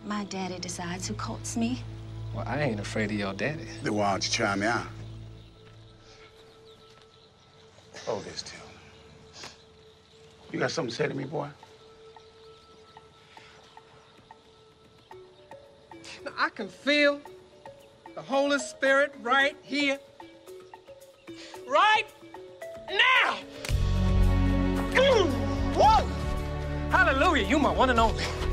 my daddy decides who courts me. Well, I ain't afraid of your daddy. Then why don't you try me out? Hold this, Tilda. You got something to say to me, boy? Now, I can feel the Holy Spirit right here, right now. Woo! Hallelujah, you my one and only.